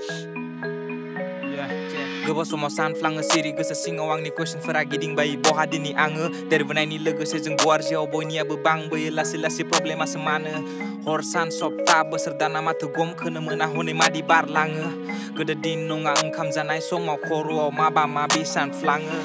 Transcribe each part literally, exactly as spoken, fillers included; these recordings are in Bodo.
Gobaव समाव सानफ्लाङो सिरि गोसो सिङाव आंनि कुइसनफोरा गिदिंबायो बहा दिनै आङो देरबोनायनि लोगोसे जों गुवार जिउआव बयनियाबो बांबोयो लासै लासै प्रब्लेमासो मानो हर सान सप्ता बोसोर दाना माथो गमखोनो मोना हनै मादि बारलाङो गोदो दिन नङा ओंखाम जानाय समाव खर'आव माबा माबि सानफ्लाङो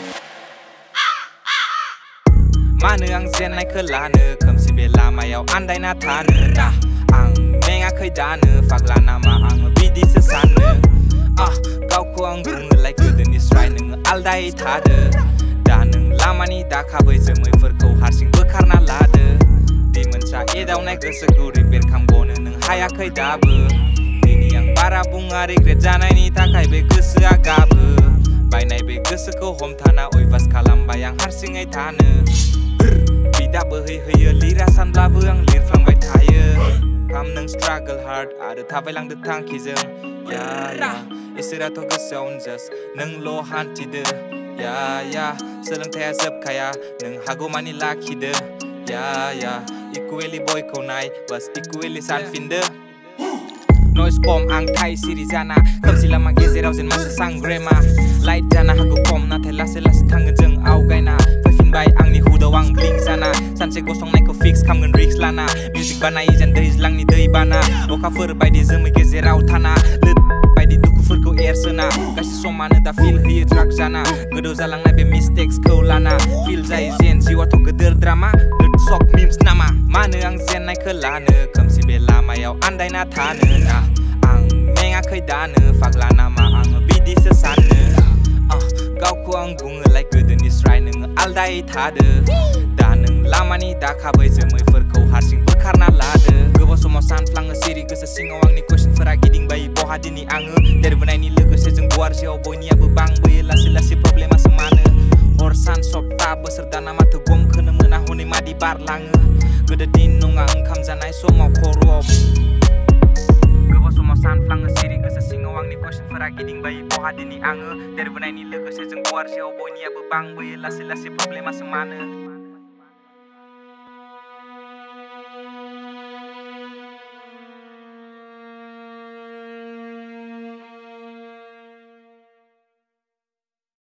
मानो आं जेननायखौ लानो खोमसि बे लामायाव आन्दायना थानो ना आं मेङाखै दानो फाग्ला नामा आङो बिदिसो सानो Ah, गावखौ आं बुङोलाय गोदोनिस्राय नोङो आलदायै थादो दा नों लामानि दाखाबै जोमैफोरखौ हारसिं बोखारना लादो दिमोनसा एदावनाय गोसोखौ रिपेयार खालामग'नो नों हायाखै दाबो दिनै आं बारा बुङा रिग्रेट जानायनि थाखाय बे गोसोआ गाबो बायनाय बे गोसोखौ हमथाना अयभास खालामबाय आं हारसिङै थानो बिदा बोहैहोयो लिरा सानब्लाबो आं लिरफ्लांबाय थायो खाम नों स्ट्रागल हार्ड आरो थाबायलांदो थांखिजों या या इसोराथ' गोसोआव जास्ट नोंल' हान्थिदो या या सोलोंथाइया जोबखाया नों हागौमानि लाखिदो या या इकुवेलि बयखौ नाय बास इकुवेलि सानफिनदो नयस खम आं थाइ सिरि जाना खोमसि लामा गेजेराव जेन मासे सांग्रेमा लाइट जाना हागौ खम नाथाय लासै लासै थांगोन जों आवगायना फैफिनबाय आंनि हुदाव आं ब्लिंक जाना सानसे गसंनायखौ फिक्स खालामगोन रिक्स लाना मिउजिक बानायो जेन दैज्लांनि दै बाना अखाफोर बायदि जोमै गेजेराव थाना बायदि दुखुफोरखौ एरसोना गासै समानो दा फिल होयो ट्राक जाना गोदौ जालांनाय बे मिस्टेक्सखौ लाना फिल जायो जेन जिउआथ' गोदोर ड्रामा सक मिम्स नामा मानो आं जेननायखौ लानो खोमसि बे लामायाव आन्दायना थानो ना आं मेङाखै दानो फाग्ला नामा आङो बिदिसो सानो गावखौ आं बुङोलाय गोदोनिस्राय नोङो आलदायै थादो दा नों लामानि दाखाबै जोमैफोरखौ हारसिं बोखारना लादो गोबाव समाव सानफ्लाङो सिरि गोसो सिङाव आंनि कुइसनफोरा गिदिंबायो बहा दिनै आङो देरबोनायनि लोगोसे जों गुवार जिउआव बयनियाबो बांबोयो लासै लासै प्रब्लेमासो मानो हर सान सप्ता बोसोर दाना माथो गमखोनो मोना हनै मादि बारलाङो गोदो दिन नङा ओंखाम जानाय समाव खर'आव गोबाव समाव सानफ्लाङो सिरि गोसो सिङाव आंनि कुइसनफोरा गिदिंबायो बहा दिनै आङो देरबोनायनि लोगोसे जों गुवार जिउआव बयनियाबो बांबोयो लासै लासै प्रब्लेमासो मानो